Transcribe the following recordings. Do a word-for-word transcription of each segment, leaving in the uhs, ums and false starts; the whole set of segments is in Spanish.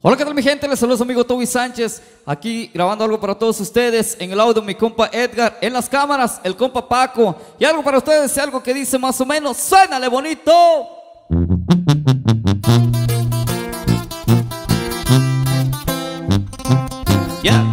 Hola, ¿qué tal mi gente? Les saluda su amigo Toby Sánchez, aquí grabando algo para todos ustedes. En el audio mi compa Edgar, en las cámaras el compa Paco. Y algo para ustedes, algo que dice más o menos, ¡suénale bonito! Ya. Yeah.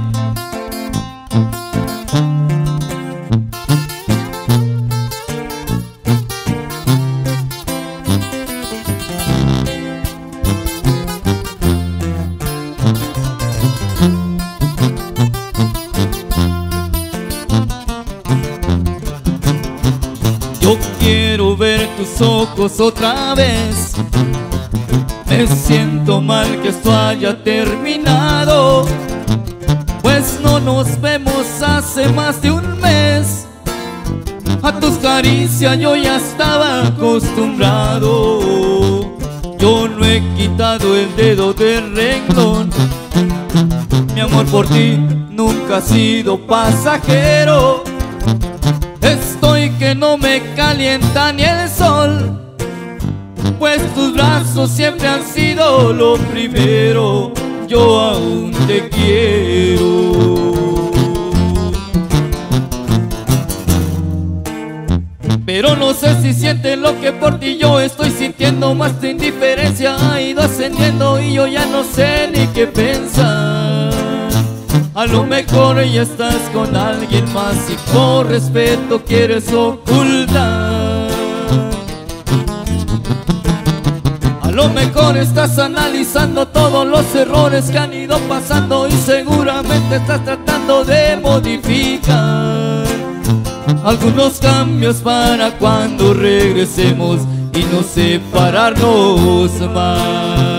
Yo quiero ver tus ojos otra vez. Me siento mal que esto haya terminado, pues no nos vemos hace más de un mes. A tus caricias yo ya estaba acostumbrado. Yo no he quitado el dedo del renglón. Mi amor por ti nunca ha sido pasajero. Estoy que no me calienta ni el sol, pues tus brazos siempre han sido lo primero. Yo aún te quiero, pero no sé si sientes lo que por ti yo estoy sintiendo. Más tu indiferencia ha ido ascendiendo y yo ya no sé ni qué pensar. A lo mejor ya estás con alguien más y por respeto quieres ocultar. A lo mejor estás analizando todos los errores que han ido pasando y seguramente estás tratando de modificar algunos cambios para cuando regresemos y no separarnos más.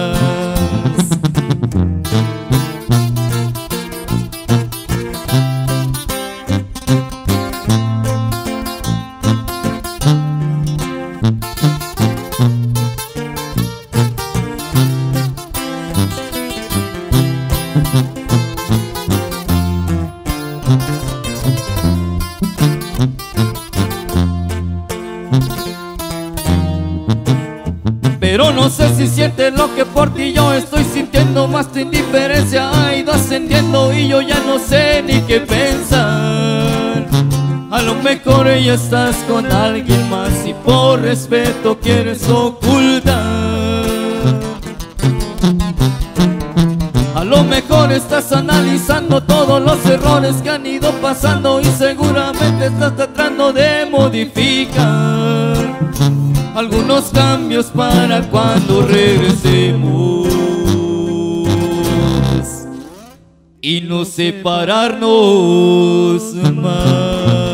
Pero no sé si sientes lo que por ti yo estoy sintiendo. Más tu indiferencia ha ido ascendiendo y yo ya no sé ni qué pensar. A lo mejor ya estás con alguien más y por respeto quieres ocultar. A lo mejor estás analizando todos los errores que han ido pasando y seguramente estás tratando de modificar algunos cambios para cuando regresemos y no separarnos más.